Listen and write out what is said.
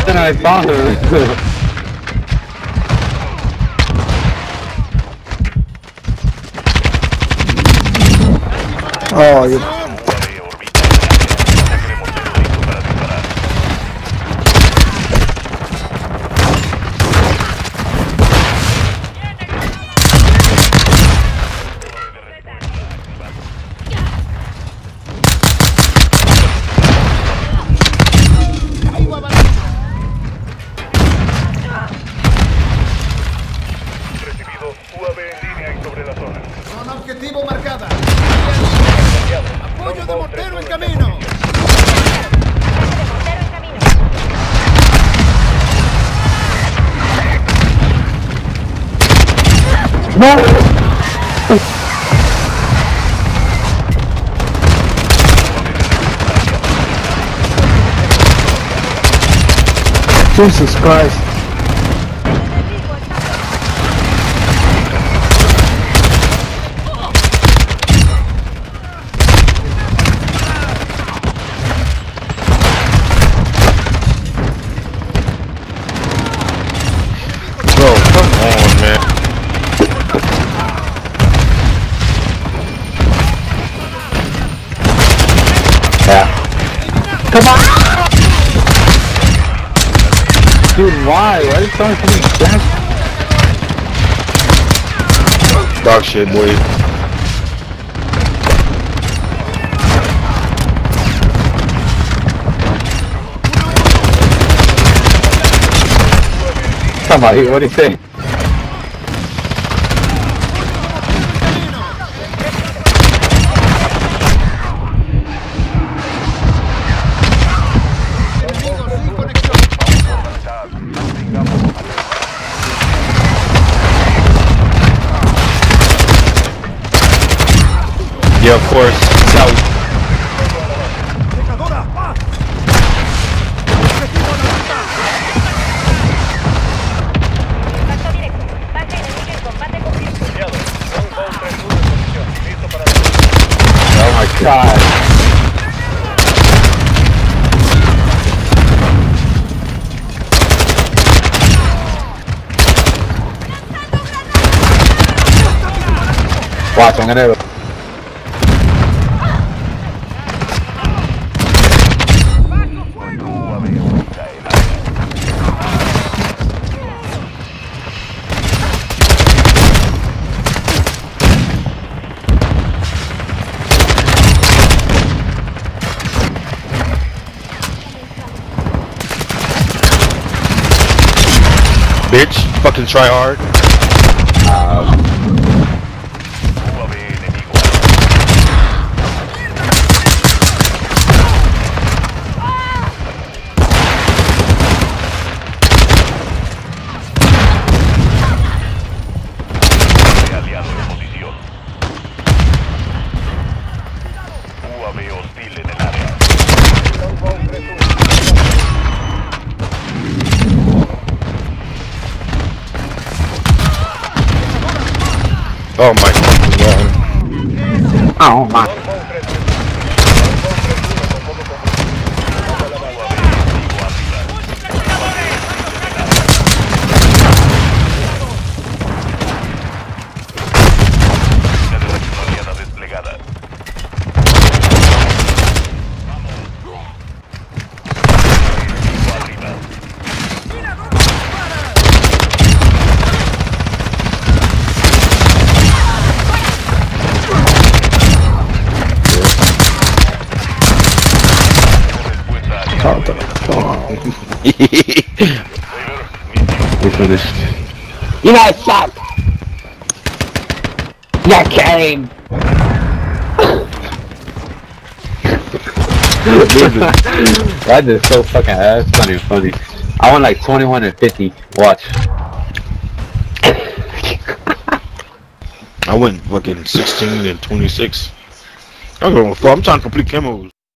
then I found her. Oh, you... Recibido UAV en línea y sobre la zona. Zona objetivo marcada. Apoyo de mortero en camino. Jesus Christ. Bro, come on, man. Yeah. Come on! Dude, why? Why are you throwing so many shots? Dog shit, boy. Come on, what do you say? Yeah, of course. South. Oh my god. Watch, I'm gonna... Bitch, fucking Tryhard. Aliado en posición. UAV hostil en el área. Oh my god. Oh my. Desplegada. Oh, the fuck. We finished. You guys suck! You're kidding! That is so fucking ass. Not even funny. I won like 21 and 50. Watch. I went fucking 16 and 26. I'm going for. I'm trying to complete camos.